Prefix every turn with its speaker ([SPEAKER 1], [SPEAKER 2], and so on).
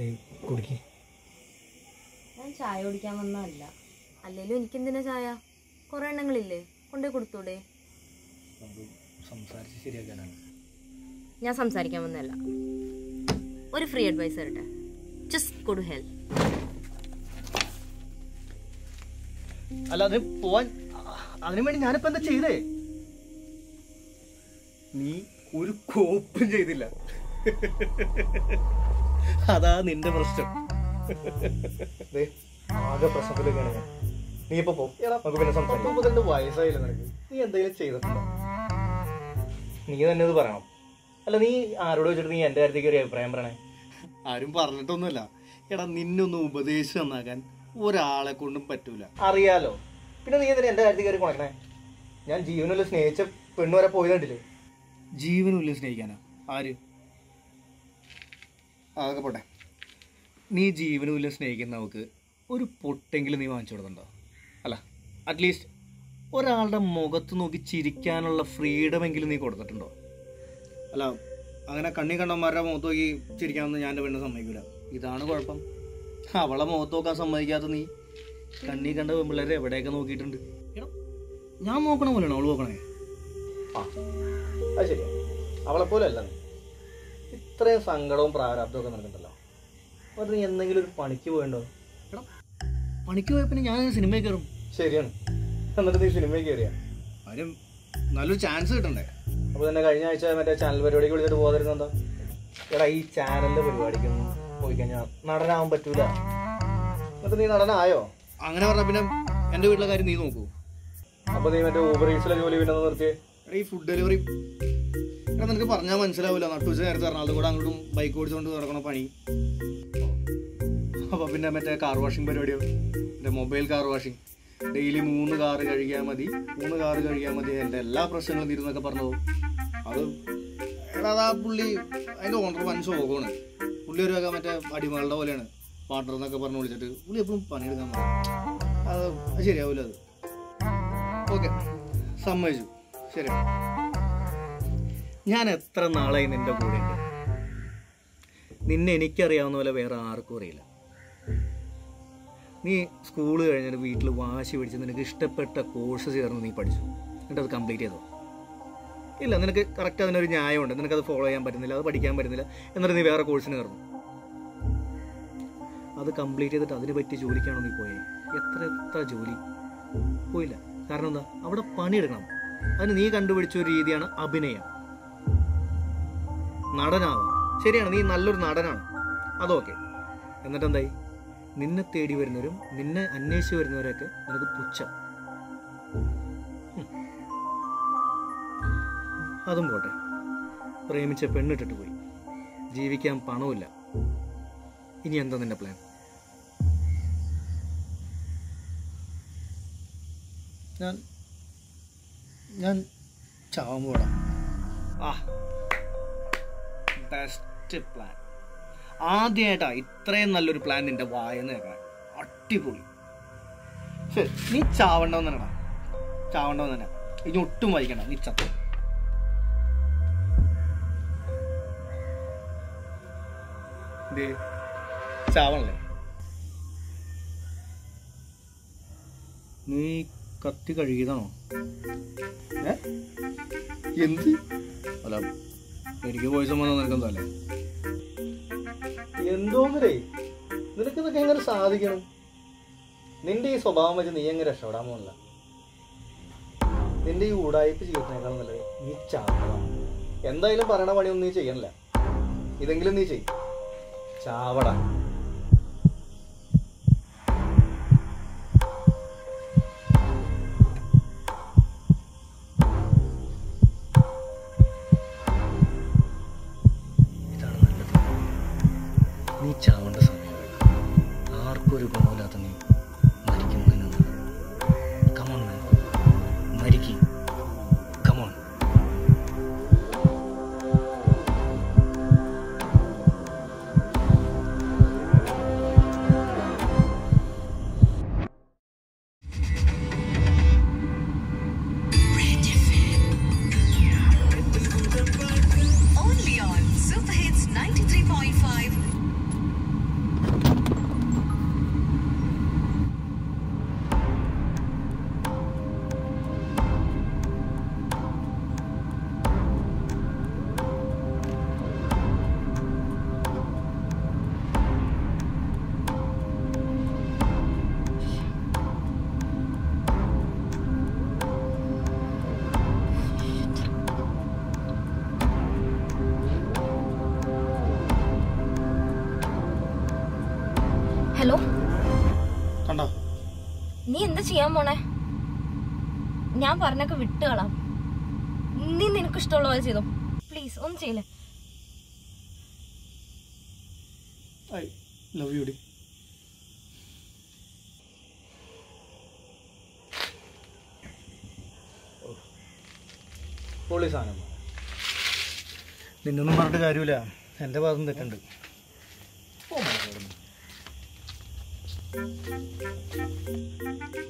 [SPEAKER 1] കുടിക്കേ.
[SPEAKER 2] ഞാൻ ചായ കുടിക്കാൻ വന്നതല്ല. അല്ലെങ്കിലും എനിക്കെന്തിനാ ചായ? കുറേ എണ്ണങ്ങളില്ലേ, കൊണ്ടേ കൊടുത്തൂടെ?
[SPEAKER 1] സംസാരിച്ച് ശരിയാക്കാനാണ്.
[SPEAKER 2] ഞാൻ സംസാരിക്കാൻ വന്നതല്ല. ഒരു ഫ്രീ അഡ്വൈസ് തരട്ടെ. Just go to help.
[SPEAKER 1] അല്ല, അതിന് പോവാൻ അതിനു വേണ്ടി ഞാനിപ്പോ എന്താ ചെയ്തേ? നീ ഒരു കോപ്പും ചെയ്തില്ല. അതാ നിന്റെ പ്രശ്നം. ആകെ പ്രശ്നത്തിലേക്കാണ് ഞാൻ. നീ ഇപ്പൊ നമുക്ക് പിന്നെ സംസാരിക്കും. വയസ്സായില്ല നിനക്ക്. നീ എന്തെങ്കിലും ചെയ്തിട്ടുണ്ടോ? നീ തന്നെ ഇത് പറയണം. അല്ല, നീ ആരോട് വെച്ചിട്ട് നീ എന്റെ കാര്യത്തേക്ക് ഒരു അഭിപ്രായം പറയണേ? ആരും പറഞ്ഞിട്ടൊന്നുമല്ല. എടാ, നിന്നൊന്ന് ഉപദേശിച്ച് നന്നാക്കാൻ ഒരാളെ കൊണ്ടും പറ്റൂല, അറിയാലോ. പിന്നെ നീ എന്തിനാ എന്റെ കാര്യത്തിൽ കയറി കൊണക്കണേ? ഞാൻ ജീവനുള്ള സ്നേഹിച്ച പെണ്ണു വരെ പോയി കണ്ടില്ലേ? ജീവനുള്ള സ്നേഹിക്കാനാ? ആര്? അതൊക്കെ പോട്ടെ. നീ ജീവനുമില്ല സ്നേഹിക്കുന്ന നമുക്ക് ഒരു പൊട്ടെങ്കിലും നീ വാങ്ങിച്ചു കൊടുക്കണ്ടോ? അല്ല, അറ്റ്ലീസ്റ്റ് ഒരാളുടെ മുഖത്ത് നോക്കി ചിരിക്കാനുള്ള ഫ്രീഡമെങ്കിലും നീ കൊടുത്തിട്ടുണ്ടോ? അല്ല, അങ്ങനെ കണ്ണി കണ്ടന്മാരുടെ മുഖത്ത് നോക്കി ചിരിക്കാമെന്ന് ഞാൻ എൻ്റെ പെണ്ണ് സമ്മതിക്കില്ല. ഇതാണ് കുഴപ്പം. അവളെ മുഖത്ത് നോക്കാൻ സമ്മതിക്കാത്ത നീ കണ്ണി കണ്ട പെൺപിള്ളേരെ എവിടെയൊക്കെ നോക്കിയിട്ടുണ്ട്. ഞാൻ നോക്കണ പോലെയാണോ അവള് നോക്കണേ? ആ, അത് ശരിയാ. അവളെ പോലെ അല്ല നീ. ഇത്രയും സങ്കടവും പ്രാരാബ്ദവും ഒക്കെ നിനക്കുണ്ടല്ലോ. അത് നീ എന്തെങ്കിലും ഒരു പണിക്ക് പോയണ്ടോ? എടാ, പണിക്ക് പോയ പിന്നെ ഞാൻ സിനിമയിൽ കയറും. ശരിയാണ്. എന്നിട്ട് നീ സിനിമയിൽ കയറിയാ അതിനും നല്ലൊരു ചാൻസ് കിട്ടണ്ടേ? അപ്പോൾ തന്നെ കഴിഞ്ഞ ആഴ്ച മറ്റേ ചാനൽ പരിപാടിക്ക് വിളിച്ചിട്ട് പോകാതിരുന്ന എന്താ? എടാ, ഈ ചാനലിന്റെ പരിപാടിക്കൊന്നും പോയി കഴിഞ്ഞാൽ നടനാവാൻ പറ്റൂല. എന്നിട്ട് നീ നടനായോ? അങ്ങനെ പറഞ്ഞാൽ പിന്നെ എൻ്റെ വീട്ടിലെ കാര്യം നീ നോക്കൂ. അപ്പോൾ നീ മറ്റേ ഊബർ ഈറ്റ്സിലെ ജോലി പിന്നെ നിർത്തിയേ? ഈ ഫുഡ് ഡെലിവറി എടാ, നിനക്ക് പറഞ്ഞാൽ മനസ്സിലാവില്ല. നട്ടുവെച്ച് നേരത്തെ എറണാകുളത്ത് കൂടെ അങ്ങോട്ടും ബൈക്ക് ഓടിച്ചുകൊണ്ട് നടക്കണ പണി. അപ്പോൾ പിന്നെ മറ്റേ കാർ വാഷിംഗ് പരിപാടിയോ? എൻ്റെ mobile car washing. Daily 3 car കഴുകിയാൽ മതി എൻ്റെ എല്ലാ പ്രശ്നങ്ങളും തീരുന്നൊക്കെ പറഞ്ഞു. അത് എടാ, അതാ പുള്ളി അതിൻ്റെ ഓണർ വൻ ശോകമാണ്. പുള്ളി ഒരു മറ്റേ അടിമകളുടെ പോലെയാണ്. പാർട്ണർ എന്നൊക്കെ പറഞ്ഞ് വിളിച്ചിട്ട് പുള്ളി എപ്പോഴും പണിയെടുക്കാൻ പറയും. അത് ശരിയാവില്ല. അത് ഓക്കെ, സമ്മതിച്ചു. ശരിയാണ്. ഞാൻ എത്ര നാളായി നിൻ്റെ കൂടെ ഉണ്ട്. നിന്നെ എനിക്കറിയാവുന്ന പോലെ വേറെ ആർക്കും അറിയില്ല. നീ സ്കൂള് കഴിഞ്ഞിട്ട് വീട്ടിൽ വാശി പിടിച്ച് നിനക്ക് ഇഷ്ടപ്പെട്ട കോഴ്സ് ചേർന്ന് നീ പഠിച്ചു. എന്നിട്ട് അത് കംപ്ലീറ്റ് ചെയ്തോ? ഇല്ല, നിനക്ക് കറക്റ്റ് അതിനൊരു ന്യായമുണ്ട്. നിനക്കത് ഫോളോ ചെയ്യാൻ പറ്റുന്നില്ല, അത് പഠിക്കാൻ പറ്റുന്നില്ല. എന്നിട്ട് നീ വേറെ കോഴ്സിന് കയറുന്നു. അത് കംപ്ലീറ്റ് ചെയ്തിട്ട് അതിന് പറ്റിയ ജോലിക്കാണോ നീ പോയേ? എത്ര ജോലി പോയില്ല. കാരണം എന്താ? അവിടെ പണിയെടുക്കണം. അതിന് നീ കണ്ടുപിടിച്ച ഒരു രീതിയാണ് അഭിനയം. നടനാവാം. ശരിയാണ്, നീ നല്ലൊരു നടനാണ്, അതൊക്കെ. എന്നിട്ടെന്തായി? നിന്നെ തേടി വരുന്നവരും നിന്നെ അന്വേഷിച്ച് വരുന്നവരൊക്കെ നിനക്ക് പുച്ഛം. അതും പോട്ടെ, പ്രേമിച്ച പെണ്ണിട്ടിട്ട് പോയി. ജീവിക്കാൻ പണമില്ല. ഇനി എന്താ നിന്റെ പ്ലാൻ? ഞാൻ ചാവാൻ പോടാ. Best plan. ആദ്യമായിട്ടാ ഇത്രയും നല്ലൊരു പ്ലാൻ നിന്റെ വായെന്ന് കേൾക്കണം. അടിപൊളി. ശരി, നീ ചാവണ്ടവെന്ന് തന്നെ. ഇനി ഒട്ടും വായിക്കണ്ട, നീ ചത്തു. ചാവണല്ലേ? നീ കത്തി കഴുകിയതാണോ? എന്ത്? അല്ല, എനിക്ക് പോയിസം വന്നാൽ നിനക്കെന്തോ അല്ലേ? എന്തോന്നേ, നിനക്കിതൊക്കെ എങ്ങനെ സാധിക്കണം? നിന്റെ ഈ സ്വഭാവം വെച്ച് നീ എങ്ങനെ രക്ഷപ്പെടാൻ പോകണില്ല. നിന്റെ ഈ ഉടായ്പ ജീവിതത്തിനേക്കാളും നല്ലത് നീ ചാവണം. എന്തായാലും പറയണ പണിയൊന്നും നീ ചെയ്യണില്ല. ഇതെങ്കിലും നീ ചെയ്യും. ചാവടാ. ഇതാണ് നല്ലത്. നീ ചാവേണ്ട സമയം. ആർക്കും ഒരു ഗുണമില്ലാത്ത നീ മരിക്കുന്നതിന് കമോൺ മാൻ, മരിക്കും. കമോൺ.
[SPEAKER 2] എന്താ ചെയ്യാൻ പോണേ? ഞാൻ പറഞ്ഞൊക്കെ വിട്ടുകളാം. നീ നിനക്ക് ഇഷ്ടമുള്ള പോലെ ചെയ്തോ. പ്ലീസ് ഒന്നും ചെയ്യില്ലേ.
[SPEAKER 1] ഐ ലവ് യു ഡി. പൊളി സാധനം. നിന്നൊന്നും പറഞ്ഞിട്ട് കാര്യമില്ല, എൻ്റെ ഭാഗത്തും തെറ്റുണ്ട്. ഓ